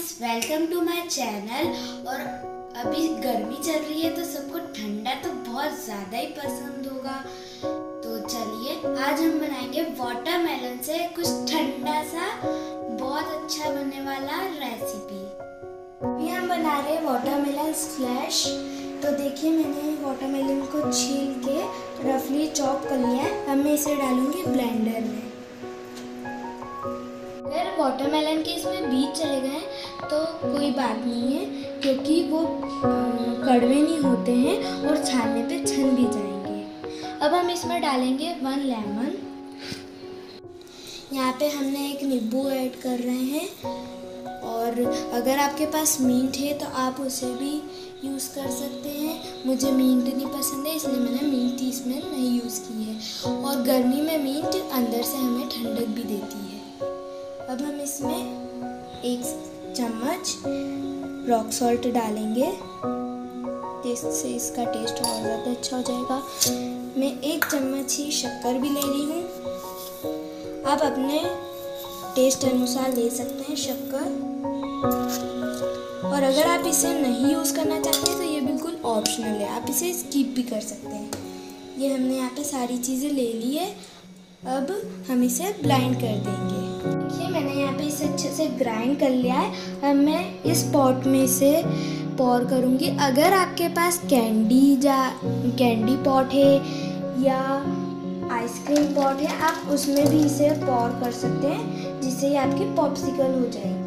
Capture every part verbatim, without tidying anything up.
Friends, welcome to my channel. और अभी गर्मी चल रही है तो सबको ठंडा तो बहुत ज़्यादा ही पसंद होगा। तो चलिए आज हम बनाएंगे वाटरमेलन से कुछ ठंडा सा बहुत अच्छा बनने वाला रेसिपी। अभी हम बना रहे हैं वाटरमेलन स्लैश। तो देखिए मैंने वाटरमेलन को छील के रफली चॉप कर लिया है। अब मैं इसे डालूंगी ब्लेंडर में। अगर वाटरमेलन के इसमें बीज चले गए तो कोई बात नहीं है, क्योंकि वो कड़वे नहीं होते हैं और छानने पे छन भी जाएंगे। अब हम इसमें डालेंगे वन लेमन। यहाँ पे हमने एक नींबू ऐड कर रहे हैं, और अगर आपके पास मिंट है तो आप उसे भी यूज़ कर सकते हैं। मुझे मिंट नहीं पसंद है, इसलिए मैंने मिंट इसमें नहीं यूज़ की है। और गर्मी में मिंट अंदर से हमें ठंडक भी देती है। अब हम इसमें एक चम्मच रॉक सॉल्ट डालेंगे, जिससे इसका टेस्ट और ज़्यादा अच्छा हो जाएगा। मैं एक चम्मच ही शक्कर भी ले रही हूँ। आप अपने टेस्ट अनुसार ले सकते हैं शक्कर। और अगर आप इसे नहीं यूज़ करना चाहते तो ये बिल्कुल ऑप्शनल है, आप इसे स्किप भी कर सकते हैं। ये हमने यहाँ पे सारी चीज़ें ले ली है। अब हम इसे ब्लेंड कर देंगे। देखिए मैंने यहाँ पे इसे अच्छे से ग्राइंड कर लिया है। अब मैं इस पॉट में इसे पॉर करूँगी। अगर आपके पास कैंडी जा कैंडी पॉट है या आइसक्रीम पॉट है, आप उसमें भी इसे पॉर कर सकते हैं, जिससे ये आपकी पॉप्सिकल हो जाएगी।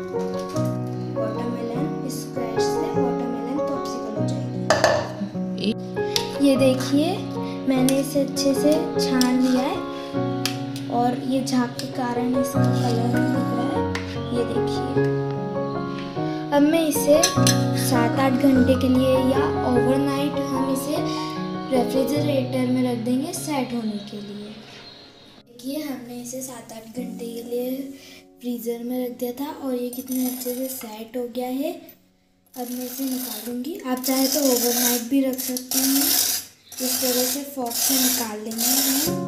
वाटरमेलन स्क्वैश से वाटरमेलन पॉप्सिकल हो जाएगी। ये देखिए मैंने इसे अच्छे से छान लिया है, और ये झाग के कारण इसका कलर नहीं दिख रहा है। ये देखिए अब मैं इसे सात आठ घंटे के लिए या ओवरनाइट हम इसे रेफ्रिजरेटर में रख देंगे सेट होने के लिए। देखिए हमने इसे सात आठ घंटे के लिए फ्रीज़र में रख दिया था, और ये कितने अच्छे से सेट हो गया है। अब मैं इसे निकालूंगी। आप चाहे तो ओवरनाइट भी रख सकते हैं। इस तरह से फोर्क से निकाल लेंगे हम।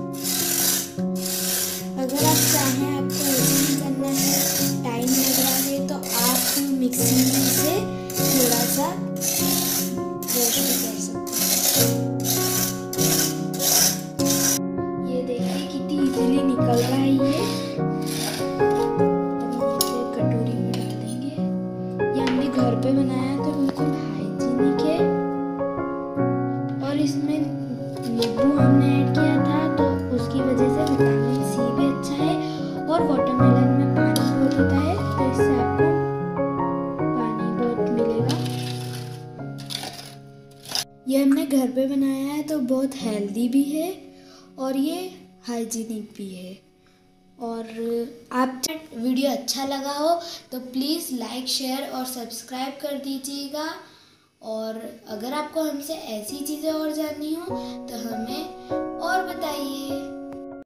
अगर आप चाहें, आपको ऐसे करना है, टाइम लग रहा है, तो आप मिक्सी में से थोड़ा सा क्रश भी कर सकते हैं। ये देखिए कितनी इजीली निकल रहा है ये। अब हम इसे कटोरी में डाल देंगे। ये हमने घर पे बनाया है तो बिल्कुल हाइजीनिक है। और इसमें नींबू हमने ऐड किया था, तो उसकी वजह से विटामिन सी भी अच्छा है। और वाटरमेलन में पानी बहुत होता है, तो इससे आपको पानी बहुत मिलेगा। ये हमने घर पे बनाया है तो बहुत हेल्दी भी है, और ये हाइजीनिक भी है। और आप वीडियो अच्छा लगा हो तो प्लीज़ लाइक शेयर और सब्सक्राइब कर दीजिएगा। और अगर आपको हमसे ऐसी चीज़ें और जाननी हो तो हमें और बताइए।